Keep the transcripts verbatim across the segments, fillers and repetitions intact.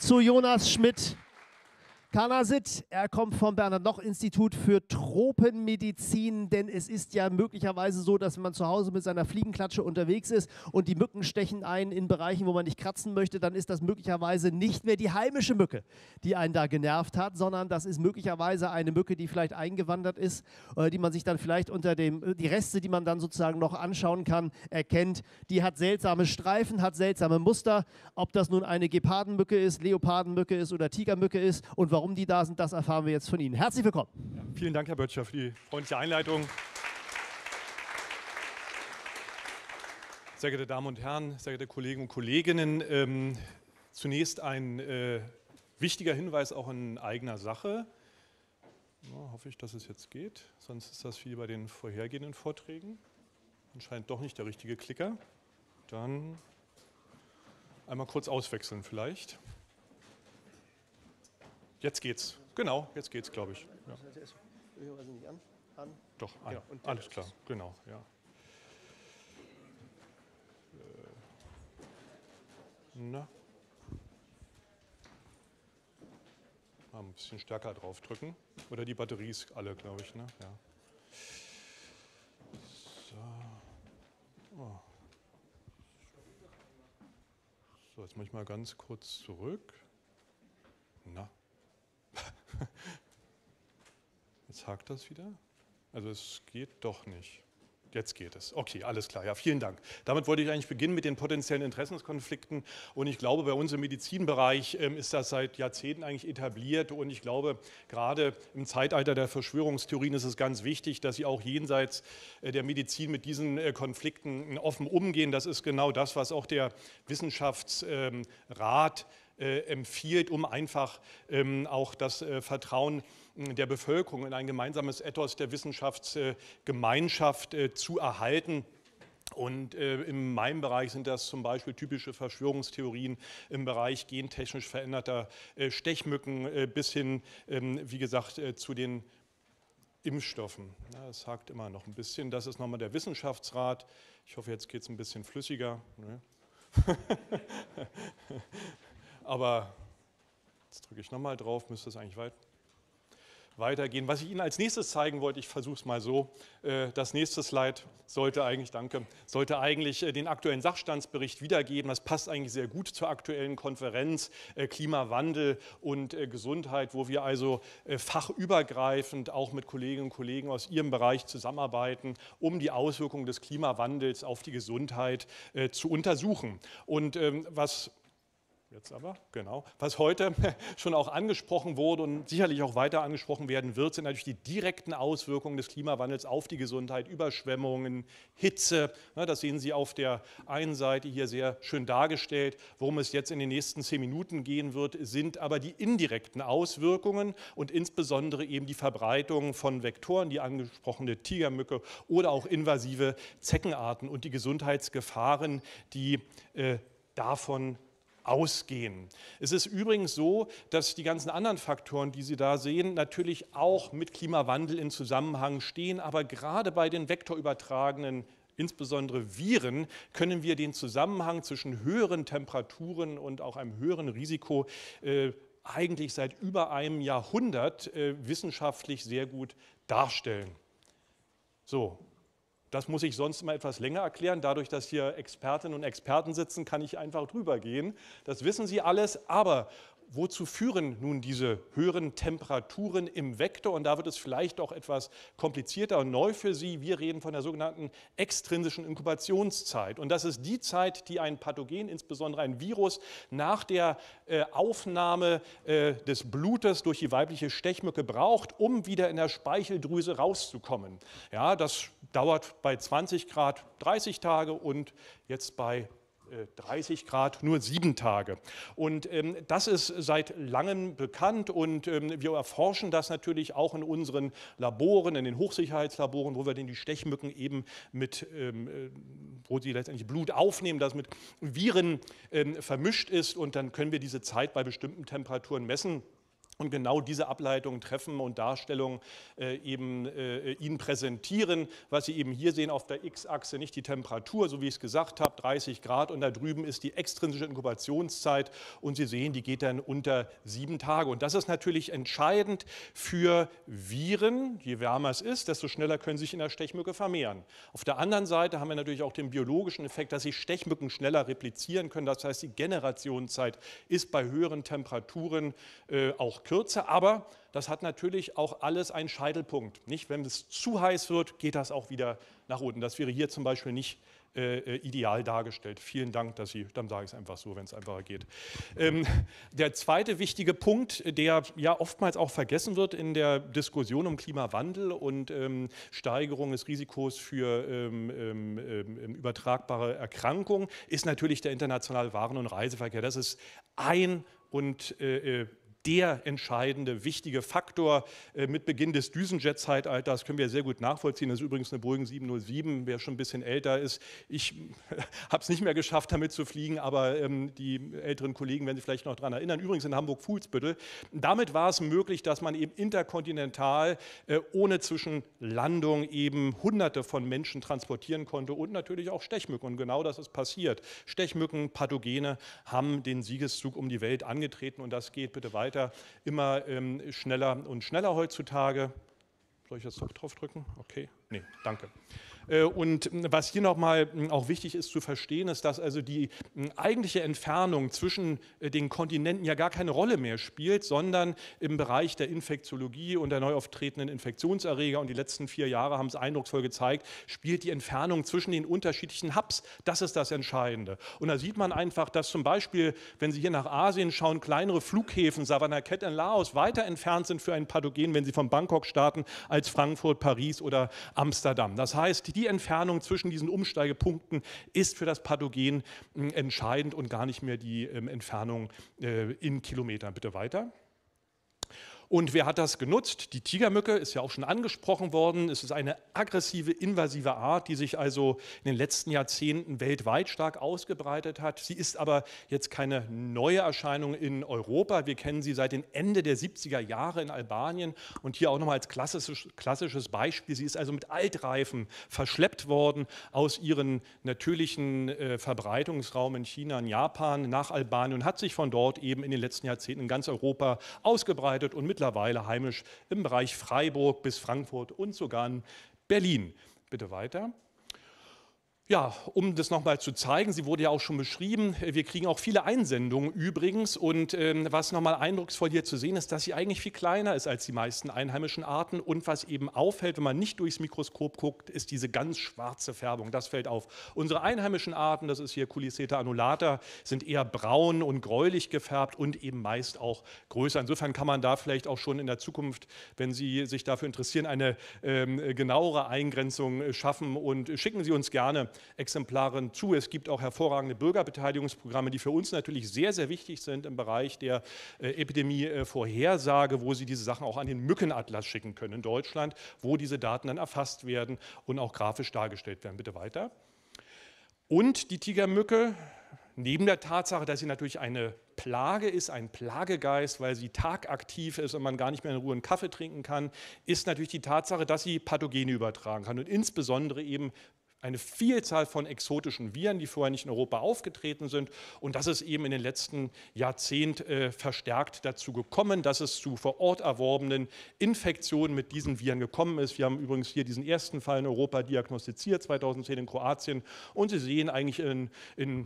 zu Jonas Schmidt-Karnasit. Er kommt vom Bernhard-Noch-Institut für Tropenmedizin, denn es ist ja möglicherweise so, dass man zu Hause mit seiner Fliegenklatsche unterwegs ist und die Mücken stechen einen in Bereichen, wo man nicht kratzen möchte, dann ist das möglicherweise nicht mehr die heimische Mücke, die einen da genervt hat, sondern das ist möglicherweise eine Mücke, die vielleicht eingewandert ist, äh, die man sich dann vielleicht unter dem, die Reste, die man dann sozusagen noch anschauen kann, erkennt. Die hat seltsame Streifen, hat seltsame Muster. Ob das nun eine Gepardenmücke ist, Leopardenmücke ist oder Tigermücke ist und warum die da sind, das erfahren wir jetzt von Ihnen. Herzlich willkommen. Ja, vielen Dank, Herr Böttcher, für die freundliche Einleitung. Sehr geehrte Damen und Herren, sehr geehrte Kollegen und Kolleginnen, ähm, zunächst ein äh, wichtiger Hinweis auch in eigener Sache. Ja, hoffe ich, dass es jetzt geht, sonst ist das wie bei den vorhergehenden Vorträgen. Anscheinend doch nicht der richtige Klicker. Dann einmal kurz auswechseln vielleicht. Jetzt geht's. Genau, jetzt geht's, glaube ich. Ja. Nicht an, an. Doch, an. Ja, und Alles klar, genau. Ja. Na. Mal ein bisschen stärker draufdrücken. Oder die Batterie ist alle, glaube ich. Ne? Ja. So. Oh. So, jetzt mache ich mal ganz kurz zurück. Na. Jetzt hakt das wieder. Also es geht doch nicht. Jetzt geht es. Okay, alles klar. Ja, vielen Dank. Damit wollte ich eigentlich beginnen mit den potenziellen Interessenskonflikten. Und ich glaube, bei uns im Medizinbereich ähm, ist das seit Jahrzehnten eigentlich etabliert. Und ich glaube, gerade im Zeitalter der Verschwörungstheorien ist es ganz wichtig, dass Sie auch jenseits äh, der Medizin mit diesen äh, Konflikten offen umgehen. Das ist genau das, was auch der Wissenschaftsrat äh, empfiehlt, um einfach ähm, auch das äh, Vertrauen der Bevölkerung in ein gemeinsames Ethos der Wissenschaftsgemeinschaft äh, zu erhalten. Und äh, in meinem Bereich sind das zum Beispiel typische Verschwörungstheorien im Bereich gentechnisch veränderter äh, Stechmücken äh, bis hin, ähm, wie gesagt, äh, zu den Impfstoffen. Ja, das hakt immer noch ein bisschen. Das ist nochmal der Wissenschaftsrat. Ich hoffe, jetzt geht es ein bisschen flüssiger. Ne? Aber jetzt drücke ich nochmal drauf, müsste es eigentlich weit weitergehen. Was ich Ihnen als nächstes zeigen wollte, ich versuche es mal so, das nächste Slide sollte eigentlich, danke, sollte eigentlich den aktuellen Sachstandsbericht wiedergeben. Das passt eigentlich sehr gut zur aktuellen Konferenz Klimawandel und Gesundheit, wo wir also fachübergreifend auch mit Kolleginnen und Kollegen aus Ihrem Bereich zusammenarbeiten, um die Auswirkungen des Klimawandels auf die Gesundheit zu untersuchen. Und was Jetzt aber, genau. Was heute schon auch angesprochen wurde und sicherlich auch weiter angesprochen werden wird, sind natürlich die direkten Auswirkungen des Klimawandels auf die Gesundheit, Überschwemmungen, Hitze. Das sehen Sie auf der einen Seite hier sehr schön dargestellt. Worum es jetzt in den nächsten zehn Minuten gehen wird, sind aber die indirekten Auswirkungen und insbesondere eben die Verbreitung von Vektoren, die angesprochene Tigermücke oder auch invasive Zeckenarten und die Gesundheitsgefahren, die äh, davon ausgehen. Es ist übrigens so, dass die ganzen anderen Faktoren, die Sie da sehen, natürlich auch mit Klimawandel in Zusammenhang stehen, aber gerade bei den vektorübertragenen, insbesondere Viren, können wir den Zusammenhang zwischen höheren Temperaturen und auch einem höheren Risiko äh, eigentlich seit über einem Jahrhundert äh, wissenschaftlich sehr gut darstellen. So. Das muss ich sonst immer etwas länger erklären. Dadurch, dass hier Expertinnen und Experten sitzen, kann ich einfach drüber gehen. Das wissen Sie alles. Aber wozu führen nun diese höheren Temperaturen im Vektor? Und da wird es vielleicht auch etwas komplizierter und neu für Sie. Wir reden von der sogenannten extrinsischen Inkubationszeit. Und das ist die Zeit, die ein Pathogen, insbesondere ein Virus, nach der äh, Aufnahme äh, des Blutes durch die weibliche Stechmücke braucht, um wieder in der Speicheldrüse rauszukommen. Ja, das dauert bei zwanzig Grad dreißig Tage und jetzt bei dreißig Grad nur sieben Tage. Und ähm, das ist seit langem bekannt und ähm, wir erforschen das natürlich auch in unseren Laboren, in den Hochsicherheitslaboren, wo wir denn die Stechmücken eben mit, ähm, wo sie letztendlich Blut aufnehmen, das mit Viren ähm, vermischt ist und dann können wir diese Zeit bei bestimmten Temperaturen messen. und genau diese Ableitungen treffen und Darstellungen äh, eben äh, Ihnen präsentieren. Was Sie eben hier sehen auf der X-Achse, nicht die Temperatur, so wie ich es gesagt habe, dreißig Grad, und da drüben ist die extrinsische Inkubationszeit und Sie sehen, die geht dann unter sieben Tage. Und das ist natürlich entscheidend für Viren. Je wärmer es ist, desto schneller können sie sich in der Stechmücke vermehren. Auf der anderen Seite haben wir natürlich auch den biologischen Effekt, dass sich Stechmücken schneller replizieren können. Das heißt, die Generationszeit ist bei höheren Temperaturen äh, auch kürzer, aber das hat natürlich auch alles einen Scheitelpunkt. Nicht? Wenn es zu heiß wird, geht das auch wieder nach unten. Das wäre hier zum Beispiel nicht äh, ideal dargestellt. Vielen Dank, dass Sie, dann sage ich es einfach so, wenn es einfacher geht. Ähm, der zweite wichtige Punkt, der ja oftmals auch vergessen wird in der Diskussion um Klimawandel und ähm, Steigerung des Risikos für ähm, ähm, übertragbare Erkrankungen, ist natürlich der internationale Waren- und Reiseverkehr. Das ist ein und äh, der entscheidende, wichtige Faktor. Mit Beginn des Düsenjet-Zeitalters können wir sehr gut nachvollziehen. Das ist übrigens eine Boeing sieben null sieben, wer schon ein bisschen älter ist. Ich habe es nicht mehr geschafft, damit zu fliegen, aber ähm, die älteren Kollegen werden sich vielleicht noch daran erinnern. Übrigens in Hamburg-Fuhlsbüttel. Damit war es möglich, dass man eben interkontinental äh, ohne Zwischenlandung eben Hunderte von Menschen transportieren konnte und natürlich auch Stechmücken. Und genau das ist passiert. Stechmücken, Pathogene haben den Siegeszug um die Welt angetreten und das geht bitte weiter. Immer ähm, schneller und schneller heutzutage. Soll ich jetzt noch drauf drücken? Okay, nee, danke. Äh, und was hier nochmal auch wichtig ist zu verstehen, ist, dass also die eigentliche Entfernung zwischen den Kontinenten ja gar keine Rolle mehr spielt, sondern im Bereich der Infektiologie und der neu auftretenden Infektionserreger, und die letzten vier Jahre haben es eindrucksvoll gezeigt, spielt die Entfernung zwischen den unterschiedlichen Hubs, das ist das Entscheidende. Und da sieht man einfach, dass zum Beispiel, wenn Sie hier nach Asien schauen, kleinere Flughäfen, Savannakhet in Laos, weiter entfernt sind für ein Pathogen, wenn Sie von Bangkok starten, als Frankfurt, Paris oder Amsterdam. Das heißt, die Entfernung zwischen diesen Umsteigepunkten ist für das Pathogen äh, entscheidend und gar nicht mehr die äh, Entfernung äh, in Kilometern. Bitte weiter. Und wer hat das genutzt? Die Tigermücke ist ja auch schon angesprochen worden. Es ist eine aggressive, invasive Art, die sich also in den letzten Jahrzehnten weltweit stark ausgebreitet hat. Sie ist aber jetzt keine neue Erscheinung in Europa. Wir kennen sie seit dem Ende der siebziger Jahre in Albanien. Und hier auch nochmal als klassisch, klassisches Beispiel. Sie ist also mit Altreifen verschleppt worden aus ihrem natürlichen äh, Verbreitungsraum in China und Japan nach Albanien und hat sich von dort eben in den letzten Jahrzehnten in ganz Europa ausgebreitet und mit mittlerweile heimisch im Bereich Freiburg bis Frankfurt und sogar in Berlin. Bitte weiter. Ja, um das nochmal zu zeigen, sie wurde ja auch schon beschrieben, wir kriegen auch viele Einsendungen übrigens, und ähm, was nochmal eindrucksvoll hier zu sehen ist, dass sie eigentlich viel kleiner ist als die meisten einheimischen Arten, und was eben auffällt, wenn man nicht durchs Mikroskop guckt, ist diese ganz schwarze Färbung, das fällt auf. Unsere einheimischen Arten, das ist hier Culiceta annulata, sind eher braun und gräulich gefärbt und eben meist auch größer. Insofern kann man da vielleicht auch schon in der Zukunft, wenn Sie sich dafür interessieren, eine ähm, genauere Eingrenzung schaffen, und schicken Sie uns gerne Exemplaren zu. Es gibt auch hervorragende Bürgerbeteiligungsprogramme, die für uns natürlich sehr, sehr wichtig sind im Bereich der äh, Epidemie-Vorhersage, wo Sie diese Sachen auch an den Mückenatlas schicken können in Deutschland, wo diese Daten dann erfasst werden und auch grafisch dargestellt werden. Bitte weiter. Und die Tigermücke, neben der Tatsache, dass sie natürlich eine Plage ist, ein Plagegeist, weil sie tagaktiv ist und man gar nicht mehr in Ruhe einen Kaffee trinken kann, ist natürlich die Tatsache, dass sie Pathogene übertragen kann und insbesondere eben eine Vielzahl von exotischen Viren, die vorher nicht in Europa aufgetreten sind. Und das ist eben in den letzten Jahrzehnten äh, verstärkt dazu gekommen, dass es zu vor Ort erworbenen Infektionen mit diesen Viren gekommen ist. Wir haben übrigens hier diesen ersten Fall in Europa diagnostiziert, zweitausendzehn in Kroatien. Und Sie sehen eigentlich in, in,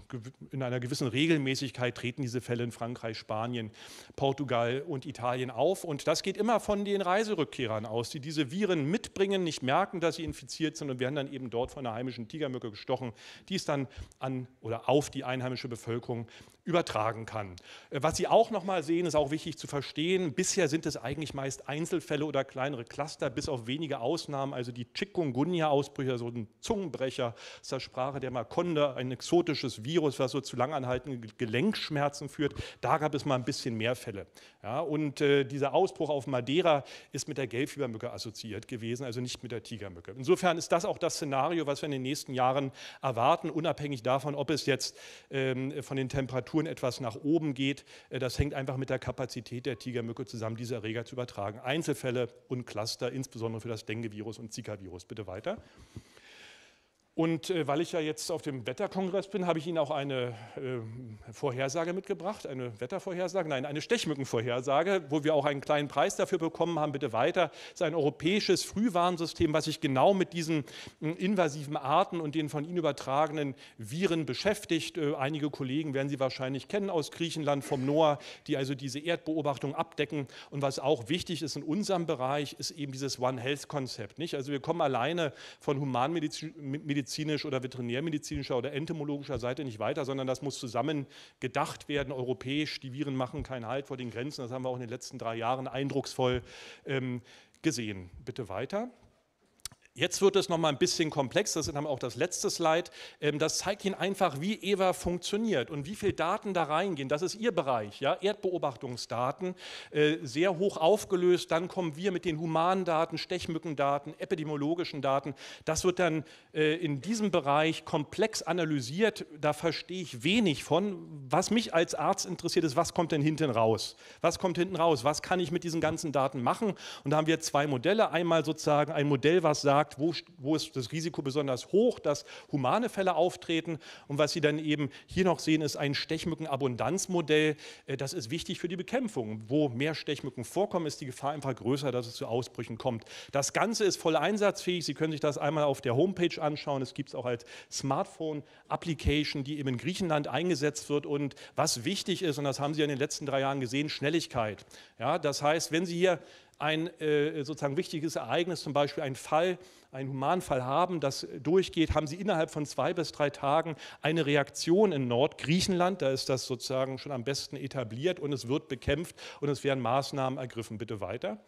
in einer gewissen Regelmäßigkeit treten diese Fälle in Frankreich, Spanien, Portugal und Italien auf. Und das geht immer von den Reiserückkehrern aus, die diese Viren mitbringen, nicht merken, dass sie infiziert sind und werden dann eben dort dort von einer heimischen Tigermücke gestochen, die es dann an oder auf die einheimische Bevölkerung übertragen kann. Was Sie auch noch mal sehen, ist auch wichtig zu verstehen, bisher sind es eigentlich meist Einzelfälle oder kleinere Cluster, bis auf wenige Ausnahmen, also die Chikungunya-Ausbrüche, so ein Zungenbrecher aus der Sprache der Makonde, ein exotisches Virus, was so zu langanhaltenden Gelenkschmerzen führt, da gab es mal ein bisschen mehr Fälle. Ja, und äh, dieser Ausbruch auf Madeira ist mit der Gelbfiebermücke assoziiert gewesen, also nicht mit der Tigermücke. Insofern ist das auch das Szenario, was wir in den nächsten Jahren erwarten, unabhängig davon, ob es jetzt ähm, von den Temperaturen Temperaturen etwas nach oben geht. Äh, das hängt einfach mit der Kapazität der Tigermücke zusammen, diese Erreger zu übertragen. Einzelfälle und Cluster, insbesondere für das Dengue-Virus und Zika-Virus. Bitte weiter. Und äh, weil ich ja jetzt auf dem Wetterkongress bin, habe ich Ihnen auch eine äh, Vorhersage mitgebracht, eine Wettervorhersage, nein, eine Stechmückenvorhersage, wo wir auch einen kleinen Preis dafür bekommen haben. Bitte weiter. Das ist ein europäisches Frühwarnsystem, was sich genau mit diesen äh, invasiven Arten und den von ihnen übertragenen Viren beschäftigt. Äh, einige Kollegen werden Sie wahrscheinlich kennen aus Griechenland vom NOAA, die also diese Erdbeobachtung abdecken. Und was auch wichtig ist in unserem Bereich, ist eben dieses One Health-Konzept. Also wir kommen alleine von Humanmedizin medizinisch oder veterinärmedizinischer oder entomologischer Seite nicht weiter, sondern das muss zusammen gedacht werden, europäisch. Die Viren machen keinen Halt vor den Grenzen. Das haben wir auch in den letzten drei Jahren eindrucksvoll ähm, gesehen. Bitte weiter. Jetzt wird es noch mal ein bisschen komplex, das ist dann auch das letzte Slide. Das zeigt Ihnen einfach, wie E W A funktioniert und wie viele Daten da reingehen. Das ist Ihr Bereich, ja? Erdbeobachtungsdaten, sehr hoch aufgelöst. Dann kommen wir mit den Humandaten, Stechmückendaten, epidemiologischen Daten. Das wird dann in diesem Bereich komplex analysiert. Da verstehe ich wenig von. Was mich als Arzt interessiert, ist, was kommt denn hinten raus? Was kommt hinten raus? Was kann ich mit diesen ganzen Daten machen? Und da haben wir zwei Modelle. Einmal sozusagen ein Modell, was sagt, Wo, wo ist das Risiko besonders hoch, dass humane Fälle auftreten. Und was Sie dann eben hier noch sehen, ist ein Stechmückenabundanzmodell. Das ist wichtig für die Bekämpfung. Wo mehr Stechmücken vorkommen, ist die Gefahr einfach größer, dass es zu Ausbrüchen kommt. Das Ganze ist voll einsatzfähig. Sie können sich das einmal auf der Homepage anschauen. Es gibt es auch als Smartphone-Application, die eben in Griechenland eingesetzt wird. Und was wichtig ist, und das haben Sie in den letzten drei Jahren gesehen, Schnelligkeit. Ja, das heißt, wenn Sie hier ein äh, sozusagen wichtiges Ereignis, zum Beispiel ein Fall, einen Humanfall haben, das durchgeht, haben Sie innerhalb von zwei bis drei Tagen eine Reaktion in Nordgriechenland. Da ist das sozusagen schon am besten etabliert und es wird bekämpft und es werden Maßnahmen ergriffen. Bitte weiter.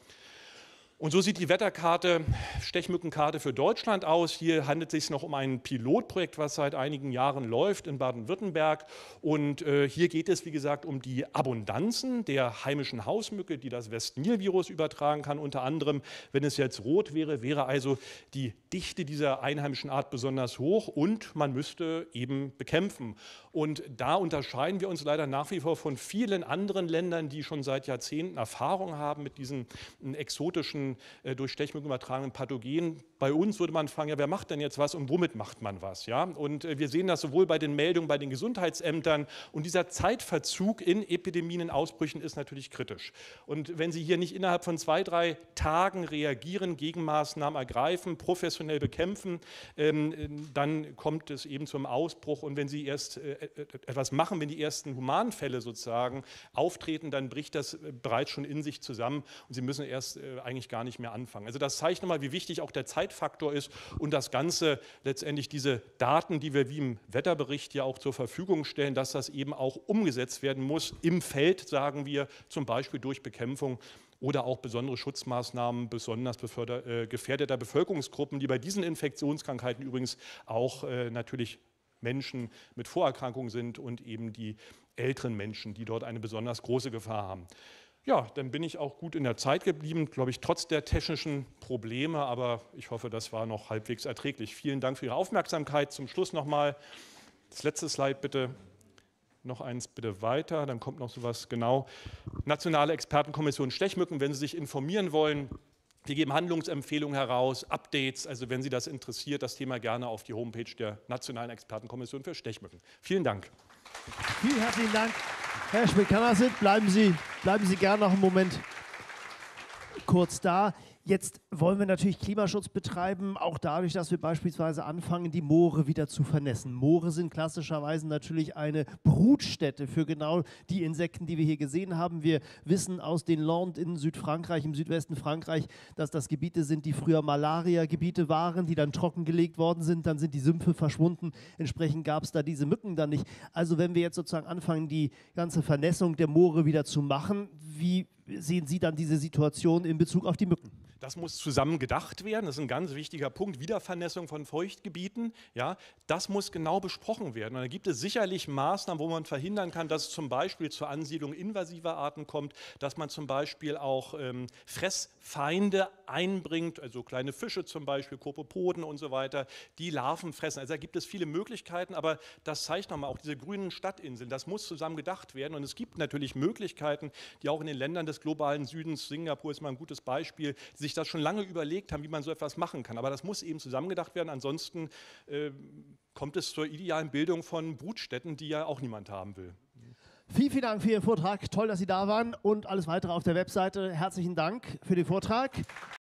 Und so sieht die Wetterkarte, Stechmückenkarte für Deutschland aus. Hier handelt es sich noch um ein Pilotprojekt, was seit einigen Jahren läuft in Baden-Württemberg. Und äh, hier geht es, wie gesagt, um die Abundanzen der heimischen Hausmücke, die das West-Nil-Virus übertragen kann. Unter anderem, wenn es jetzt rot wäre, wäre also die Dichte dieser einheimischen Art besonders hoch und man müsste eben bekämpfen. Und da unterscheiden wir uns leider nach wie vor von vielen anderen Ländern, die schon seit Jahrzehnten Erfahrung haben mit diesen exotischen durch Stechmücken übertragenen Pathogenen. Bei uns würde man fragen, ja, wer macht denn jetzt was und womit macht man was? Ja? Und wir sehen das sowohl bei den Meldungen bei den Gesundheitsämtern und dieser Zeitverzug in Epidemien, in Ausbrüchen ist natürlich kritisch. Und wenn Sie hier nicht innerhalb von zwei, drei Tagen reagieren, Gegenmaßnahmen ergreifen, professionell bekämpfen, ähm, dann kommt es eben zum Ausbruch. Und wenn Sie erst äh, etwas machen, wenn die ersten Humanfälle sozusagen auftreten, dann bricht das bereits schon in sich zusammen und Sie müssen erst äh, eigentlich gar nicht mehr anfangen. Also das zeigt nochmal, wie wichtig auch der Zeitfaktor ist und das Ganze letztendlich diese Daten, die wir wie im Wetterbericht ja auch zur Verfügung stellen, dass das eben auch umgesetzt werden muss im Feld, sagen wir, zum Beispiel durch Bekämpfung oder auch besondere Schutzmaßnahmen besonders beförder, äh, gefährdeter Bevölkerungsgruppen, die bei diesen Infektionskrankheiten übrigens auch äh, natürlich Menschen mit Vorerkrankungen sind und eben die älteren Menschen, die dort eine besonders große Gefahr haben. Ja, dann bin ich auch gut in der Zeit geblieben, glaube ich, trotz der technischen Probleme, aber ich hoffe, das war noch halbwegs erträglich. Vielen Dank für Ihre Aufmerksamkeit. Zum Schluss nochmal das letzte Slide bitte. Noch eins bitte weiter, dann kommt noch sowas, genau. Nationale Expertenkommission Stechmücken, wenn Sie sich informieren wollen. Wir geben Handlungsempfehlungen heraus, Updates, also wenn Sie das interessiert, das Thema gerne auf die Homepage der Nationalen Expertenkommission für Stechmücken. Vielen Dank. Vielen herzlichen Dank. Herr Schmidt-Kammersit, bleiben Sie, bleiben Sie gerne noch einen Moment kurz da. Jetzt wollen wir natürlich Klimaschutz betreiben, auch dadurch, dass wir beispielsweise anfangen, die Moore wieder zu vernässen. Moore sind klassischerweise natürlich eine Brutstätte für genau die Insekten, die wir hier gesehen haben. Wir wissen aus den Landes in Südfrankreich, im Südwesten Frankreich, dass das Gebiete sind, die früher Malaria-Gebiete waren, die dann trockengelegt worden sind, dann sind die Sümpfe verschwunden. Entsprechend gab es da diese Mücken dann nicht. Also wenn wir jetzt sozusagen anfangen, die ganze Vernässung der Moore wieder zu machen, wie sehen Sie dann diese Situation in Bezug auf die Mücken? Das muss zusammen gedacht werden, das ist ein ganz wichtiger Punkt. Wiedervernässung von Feuchtgebieten, ja, das muss genau besprochen werden. Und da gibt es sicherlich Maßnahmen, wo man verhindern kann, dass es zum Beispiel zur Ansiedlung invasiver Arten kommt, dass man zum Beispiel auch ähm, Fressfeinde einbringt, also kleine Fische zum Beispiel, Kopepoden und so weiter, die Larven fressen. Also da gibt es viele Möglichkeiten, aber das zeigt nochmal auch diese grünen Stadtinseln, das muss zusammen gedacht werden. Und es gibt natürlich Möglichkeiten, die auch in den Ländern des globalen Südens, Singapur ist mal ein gutes Beispiel, die sich das schon lange überlegt haben, wie man so etwas machen kann. Aber das muss eben zusammengedacht werden, ansonsten äh, kommt es zur idealen Bildung von Brutstätten, die ja auch niemand haben will. Vielen, vielen Dank für Ihren Vortrag. Toll, dass Sie da waren und alles weitere auf der Webseite. Herzlichen Dank für den Vortrag.